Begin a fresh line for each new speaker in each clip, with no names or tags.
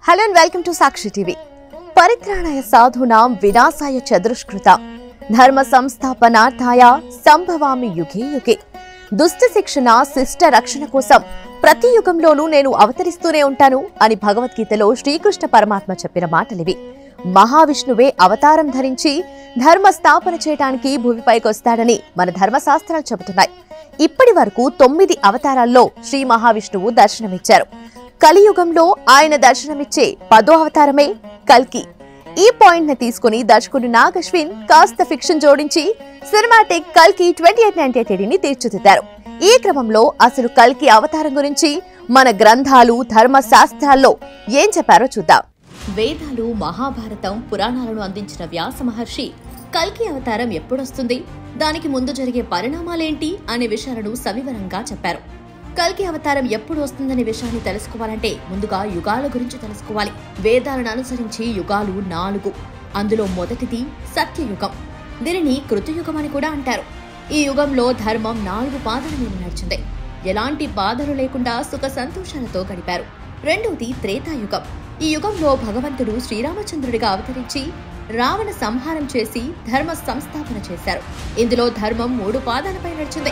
Hello and welcome to Sakshi TV. Paritranaya sadhunam vinasaya chadrushkrutam dharma samsthapanarthaya sambhavami yuge yuge. దుష్ట శిక్షణ శిష్ట రక్షణ కోసం ప్రతి యుగంలోనూ నేను అవతరిస్తూనే ఉంటాను అని భగవద్గీతలో శ్రీకృష్ణ పరమాత్మ చెప్పిన మాటలివి. మహావిష్ణువే అవతారం ధరించి ధర్మ స్థాపన చేయడానికి భూమిపైకి వస్తాడని మన ధర్మశాస్త్రాలు చెబుతున్నాయి. ఇప్పటి వరకు 9 అవతారాల్లో శ్రీ మహావిష్ణువు దర్శనమిచ్చారు. కలియుగంలో ఆయన దర్శనమిచ్చే 10వ అవతారమే కల్కి. ఈ పాయింట్ ని తీసుకుని దర్శకుడు నాగ్ అశ్విన్ కాస్త ఫిక్షన్ జోడించి సినిమాటిక్ కల్కి 2898 ని తీర్చిదిద్దారు. ఈ క్రమంలో అసలు కల్కి అవతారం గురించి మన గ్రంథాలు ధర్మ శాస్త్రాల్లో ఏం చెప్పారో చూద్దాం. వేదాలు, మహాభారతం, పురాణాలను అందించిన వ్యాస మహర్షి కల్కి అవతారం ఎప్పుడొస్తుంది, దానికి ముందు జరిగే పరిణామాలేంటి అనే విషయాలను సవివరంగా చెప్పారు. కల్కి అవతారం ఎప్పుడు వస్తుందనే విషయాన్ని తెలుసుకోవాలంటే ముందుగా యుగాల గురించి తెలుసుకోవాలి. వేదాలను అనుసరించి యుగాలు 4. అందులో మొదటిది సత్యయుగం. దీనిని కృతయుగం అని కూడా అంటారు. ఈ యుగంలో ధర్మం 4 పాదాల మీద నడిచింది. ఎలాంటి బాధలు లేకుండా సుఖ సంతోషాలతో గడిపారు. రెండవది త్రేతాయుగం. ఈ యుగంలో భగవంతుడు శ్రీరామచంద్రుడిగా అవతరించి రావణ సంహారం చేసి ధర్మ సంస్థాపన చేశారు. ఇందులో ధర్మం 3 పాదాలపై నడిచింది.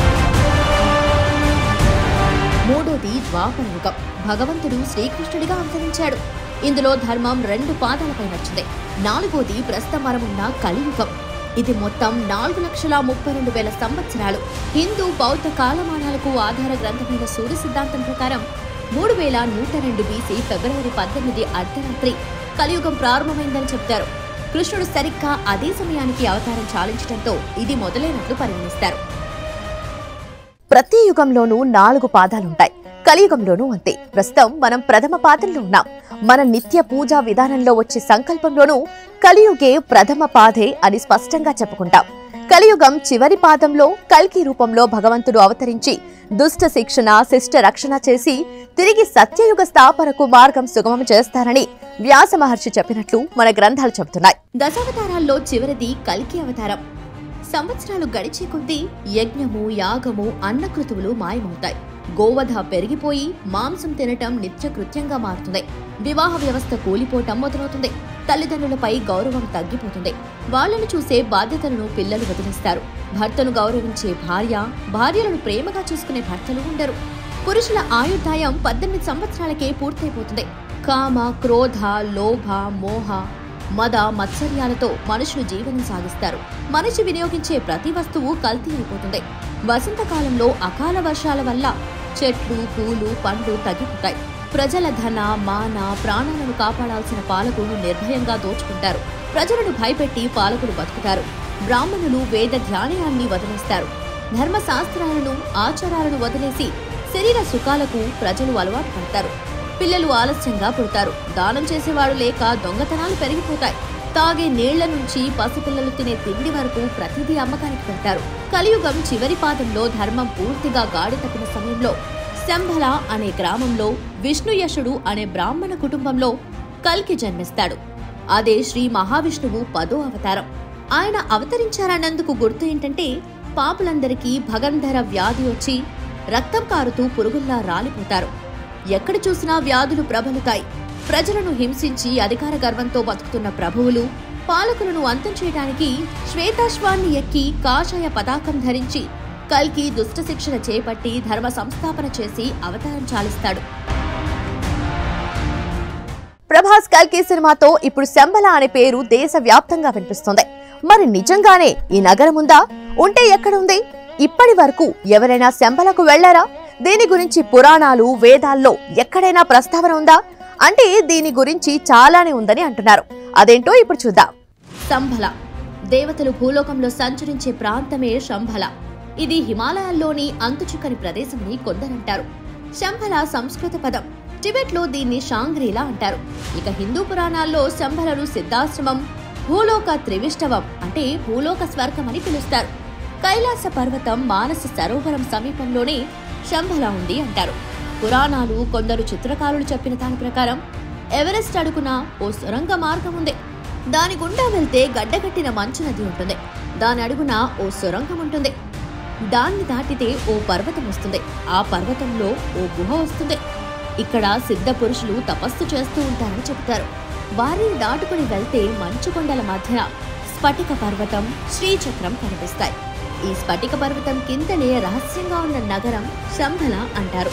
మూడోది ద్వాపర యుగం. భగవంతుడు శ్రీకృష్ణుడిగా అవతరించాడు. ఇందులో ధర్మం 2 పాదాలపై నడిచింది. నాలుగోది ప్రస్తుతం మనమున్న కలియుగం. ఇది మొత్తం 4,32,000 సంవత్సరాలు. హిందూ బౌద్ధ కాలమానాలకు ఆధార గ్రంథమైన సూర్య సిద్ధాంతం ప్రకారం 3102 BC ఫిబ్రవరి 18 అర్ధరాత్రి కలియుగం ప్రారంభమైందని చెప్తారు. కృష్ణుడు సరిగ్గా అదే సమయానికి అవతారం చాలించడంతో ఇది మొదలైనట్లు పరిగణిస్తారు. ప్రతి యుగంలోనూ 4 పాదాలుంటాయి. కలియుగంలోనూ అంతే. ప్రస్తుతం మనం ప్రథమ పాదంలో ఉన్నాం. మన నిత్య పూజా విధానంలో వచ్చే సంకల్పంలోనూ కలియుగే ప్రథమ పాదే అని స్పష్టంగా చెప్పుకుంటాం. కలియుగం చివరి పాదంలో కల్కి రూపంలో భగవంతుడు అవతరించి దుష్ట శిక్షణ శిష్ట రక్షణ చేసి తిరిగి సత్యయుగ స్థాపనకు మార్గం సుగమం చేస్తారని వ్యాస మహర్షి చెప్పినట్లు మన గ్రంథాలు చెబుతున్నాయి. దశావతారాల్లో చివరిది కల్కి అవతారం. సంవత్సరాలు గడిచే కొద్దీ యజ్ఞము, యాగము, అన్నకృతువులు మాయమవుతాయి. గోవధ పెరిగిపోయి మాంసం తినటం నిత్యకృత్యంగా మారుతుంది. వివాహ వ్యవస్థ కూలిపోవటం మొదలవుతుంది. తల్లిదండ్రులపై గౌరవం తగ్గిపోతుంది. వాళ్లను చూసే బాధ్యతలను పిల్లలు వదిలేస్తారు. భర్తను గౌరవించే భార్యలను ప్రేమగా చూసుకునే భర్తలు ఉండరు. పురుషుల ఆయుర్దాయం 18 సంవత్సరాలకే పూర్తయిపోతుంది. కామ, క్రోధ, లోభ, మోహ, మద, మత్సర్యాలతో మనుషులు జీవనం సాగిస్తారు. మనిషి వినియోగించే ప్రతి వస్తువు కల్తీ అయిపోతుంది. వసంతకాలంలో అకాల వర్షాల వల్ల చెట్లు, పూలు, పండ్లు తగ్గిపోతాయి. ప్రజల ధన, మాన, ప్రాణాలను కాపాడాల్సిన పాలకులు నిర్భయంగా దోచుకుంటారు. ప్రజలను భయపెట్టి పాలకులు బతుకుతారు. బ్రాహ్మణులు వేద ధ్యానాన్ని వదిలేస్తారు. ధర్మశాస్త్రాలను, ఆచారాలను వదిలేసి శరీర సుఖాలకు ప్రజలు అలవాటు పడతారు. పిల్లలు ఆలస్యంగా పుడతారు. దానం చేసేవాడు లేక దొంగతనాలు పెరిగిపోతాయి. తాగే నీళ్ల నుంచి పసిపిల్లలు తినే తిండి వరకు ప్రతిదీ అమ్మకానికి పెడతారు. కలియుగం చివరి పాదంలో ధర్మం పూర్తిగా గాడి తప్పిన సమయంలో శంభల అనే గ్రామంలో విష్ణుయశుడు అనే బ్రాహ్మణ కుటుంబంలో కల్కి జన్మిస్తాడు. అదే శ్రీ మహావిష్ణువు 10వ అవతారం. ఆయన అవతరించారన్నందుకు గుర్తు ఏంటంటే పాపులందరికీ భగంధర వ్యాధి వచ్చి రక్తం కారుతూ పురుగుల్లా రాలిపోతారు. ఎక్కడ చూసినా వ్యాధులు ప్రబలుతాయి. ప్రజలను హింసించి అధికార గర్వంతో బతుకుతున్న ప్రభువులు, పాలకులను అంతం చేయడానికి శ్వేతాశ్వాన్ని ఎక్కి కాషాయ పతాకం ధరించి కల్కి దుష్ట శిక్షణ చేపట్టి ధర్మ సంస్థాపన చేసి అవతారం చాలిస్తాడు. ప్రభాస్ కల్కి సినిమాతో ఇప్పుడు శంబల అనే పేరు దేశవ్యాప్తంగా వినిపిస్తుంది. మరి నిజంగానే ఈ నగరం ఉందా? ఉంటే ఎక్కడుంది? ఇప్పటి వరకు ఎవరైనా శంబలకు వెళ్లారా? దీని గురించి పురాణాలు, వేదాల్లో ఎక్కడైనా ప్రస్తావన ఉందా అంటే దీని గురించి చాలానే ఉందని అంటున్నారు. అదేంటో ఇప్పుడు చూద్దాం. శంభల దేవతలు భూలోకంలో సంచరించే ప్రాంతమే శంభల. ఇది హిమాలయాల్లోని అంతుచిక్కని ప్రదేశమని కొందరంటారు. శంభల సంస్కృత పదం. టిబెట్ లో దీన్ని షాంగ్రీలా అంటారు. ఇక హిందూ పురాణాల్లో శంభలను సిద్ధాశ్రమం, భూలోక త్రివిష్టవం అంటే భూలోక స్వర్గం అని పిలుస్తారు. కైలాస పర్వతం, మానస సరోవరం సమీపంలోనే శంభల ఉంది అంటారు. పురాణాలు, కొందరు చిత్రకారులు చెప్పిన దాని ప్రకారం ఎవరెస్ట్ అడుగున ఓ సొరంగ మార్గం ఉంది. దాని గుండా వెళ్తే గడ్డగట్టిన మంచు నది ఉంటుంది. దాని అడుగున ఓ సొరంగం ఉంటుంది. దాన్ని దాటితే ఓ పర్వతం వస్తుంది. ఆ పర్వతంలో ఓ గుహ వస్తుంది. ఇక్కడ సిద్ధ పురుషులు తపస్సు చేస్తూ ఉంటారని చెబుతారు. వారిని దాటుకుని వెళ్తే మంచు కొండల మధ్యన స్ఫటిక పర్వతం, శ్రీచక్రం కనిపిస్తాయి. ఈ స్ఫటిక పర్వతం కిందనే రహస్యంగా ఉన్న నగరం శంభల అంటారు.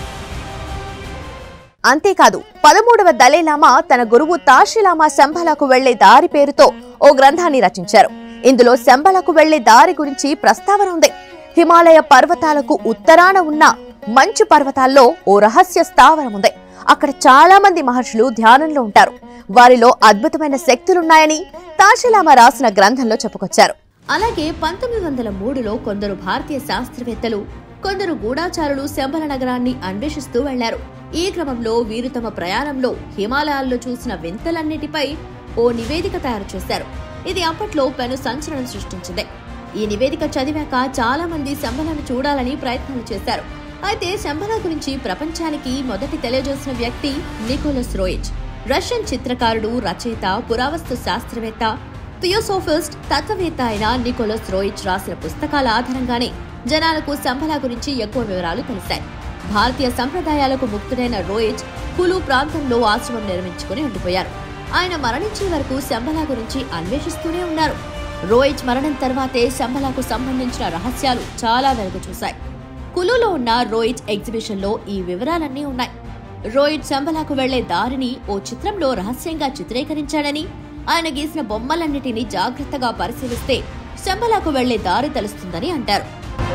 అంతేకాదు 13వ దలైలామా తన గురువు తాషిలామా శంభలకు వెళ్లే దారి పేరుతో ఓ గ్రంథాన్ని రచించారు. ఇందులో శంభలకు వెళ్లే దారి గురించి ప్రస్తావన ఉంది. హిమాలయ పర్వతాలకు ఉత్తరాన ఉన్న మంచు పర్వతాల్లో ఓ రహస్య స్థావరం ఉంది. అక్కడ చాలా మంది మహర్షులు ధ్యానంలో ఉంటారు. వారిలో అద్భుతమైన శక్తులున్నాయని తాషిలామా రాసిన గ్రంథంలో చెప్పుకొచ్చారు. అలాగే 1903లో కొందరు భారతీయ శాస్త్రవేత్తలు, కొందరు గూఢాచారులు శంభల నగరాన్ని అన్వేషిస్తూ వెళ్లారు. ఈ క్రమంలో వీరు తమ ప్రయాణంలో హిమాలయాల్లో చూసిన వింతలన్నిటిపై ఓ నివేదిక తయారు చేశారు. ఇది అప్పట్లో పెను సంచలనం సృష్టించింది. ఈ నివేదిక చదివాక చాలా మంది శంభలను చూడాలని ప్రయత్నాలు చేశారు. అయితే శంభల గురించి ప్రపంచానికి మొదటి తెలియజేసిన వ్యక్తి నికోలస్ రోయిచ్. రష్యన్ చిత్రకారుడు, రచయిత, పురావస్తు శాస్త్రవేత్త, థియోసోఫిస్ట్, తత్వవేత్త అయిన నికోలస్ రోయిచ్ రాసిన పుస్తకాల ఆధారంగానే జనాలకు శంభల గురించి ఎక్కువ వివరాలు తెలిసాయి. భారతీయ సంప్రదాయాలకు ముక్తుడైన రోయిచ్ కులు ప్రాంతంలో ఆశ్రమం నిర్మించుకుని ఉండిపోయారు. ఆయన మరణించే వరకు శంభల గురించి అన్వేషిస్తూనే ఉన్నారు. రోయిచ్ మరణం తర్వాతే శంభలకు సంబంధించిన రహస్యాలు చాలా వెలుగు చూశాయి. కులులో ఉన్న రోయిచ్ ఎగ్జిబిషన్ లో ఈ వివరాలన్నీ ఉన్నాయి. రోయిచ్ శంభలకు వెళ్లే దారిని ఓ చిత్రంలో రహస్యంగా చిత్రీకరించాడని, ఆయన గీసిన బొమ్మలన్నిటినీ జాగ్రత్తగా పరిశీలిస్తే శంభలకు వెళ్లే దారి తెలుస్తుందని అంటారు.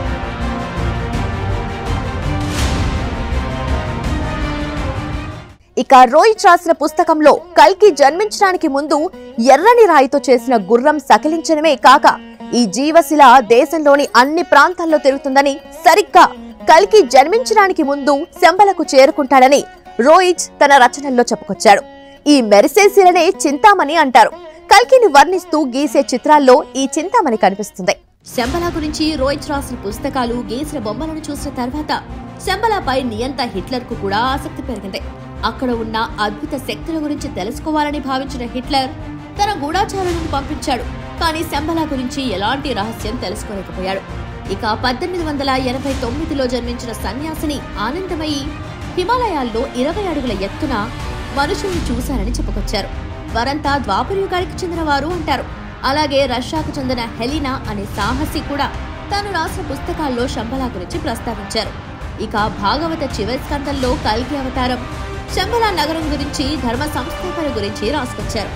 ఇక రోయిచ్ రాసిన పుస్తకంలో కల్కి జన్మించడానికి ముందు ఎర్రని రాయితో చేసిన గుర్రం సకిలించడమే కాక ఈ జీవశిల దేశంలోని అన్ని ప్రాంతాల్లో తిరుగుతుందని, సరిగ్గా కల్కి జన్మించడానికి ముందు శంభలకు చేరుకుంటాడని రోయిచ్ తన రచనల్లో చెప్పుకొచ్చాడు. ఈ మెరిసే శిలనే చింతామణి అంటారు. కల్కిని వర్ణిస్తూ గీసే చిత్రాల్లో ఈ చింతామణి కనిపిస్తుంది. శంభల గురించి రోయిచ్ రాసిన పుస్తకాలు, గీసిన బొమ్మలను చూసిన తర్వాత శంభలపై నియంత హిట్లర్ కు కూడా ఆసక్తి పెరిగింది. అక్కడ ఉన్న అద్భుత శక్తుల గురించి తెలుసుకోవాలని భావించిన హిట్లర్ తన గూఢాచారులను పంపించాడు. కానీ శంభల గురించి ఎలాంటి రహస్యం తెలుసుకోలేకపోయాడు. ఇక 1889లో జన్మించిన సన్యాసిని ఆనందమయి హిమాలయాల్లో 20 అడుగుల ఎత్తున మనుషుల్ని చూశారని చెప్పుకొచ్చారు. వారంతా ద్వాపరయుగానికి చెందిన వారు అంటారు. అలాగే రష్యాకు చెందిన హెలినా అనే సాహసి కూడా తాను రాసిన పుస్తకాల్లో శంభల గురించి ప్రస్తావించారు. ఇక భాగవత చివరి స్కందంలో కల్కి అవతారం, శంభల నగరం గురించి, ధర్మ సంస్థాపన గురించి రాసుకొచ్చారు.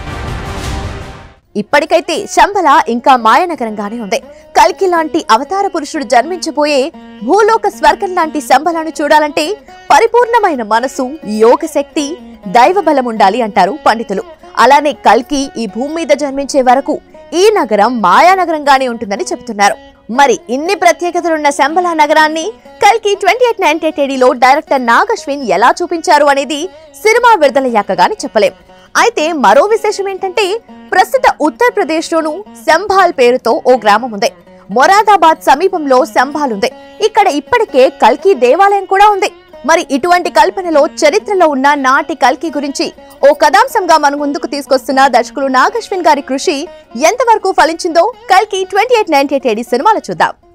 ఇప్పటికైతే శంభల ఇంకా మాయనగరంగానే ఉంది. కల్కి లాంటి అవతార పురుషుడు జన్మించబోయే భూలోక స్వర్గం లాంటి శంభలను చూడాలంటే పరిపూర్ణమైన మనసు, యోగ శక్తి, దైవ బలం ఉండాలి అంటారు పండితులు. అలానే కల్కి ఈ భూమి మీద జన్మించే వరకు ఈ నగరం మాయానగరంగానే ఉంటుందని చెబుతున్నారు. మరి ఇన్ని ప్రత్యేకతలున్న శంభల నగరాన్ని కల్కి 2898లో డైరెక్టర్ నాగ్ అశ్విన్ ఎలా చూపించారు అనేది సినిమా విడుదలయ్యాక గాని చెప్పలేం. అయితే మరో విశేషం ఏంటంటే ప్రస్తుత ఉత్తరప్రదేశ్ లోను శంభాల్ పేరుతో ఓ గ్రామం ఉంది. మొరాదాబాద్ సమీపంలో శంభాల్ ఉంది. ఇక్కడ ఇప్పటికే కల్కి దేవాలయం కూడా ఉంది. మరి ఇటువంటి కల్పనలో చరిత్రలో ఉన్న నాటి కల్కి గురించి ఓ కథాంశంగా మన ముందుకు తీసుకొస్తున్న దర్శకులు నాగ్ అశ్విన్ గారి కృషి ఎంతవరకు ఫలించిందో కల్కి 2898 సినిమాలో చూద్దాం.